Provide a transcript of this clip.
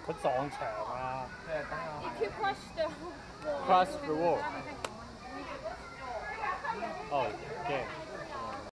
佢撞牆啊 If you crush the wall. ！Cross the wall。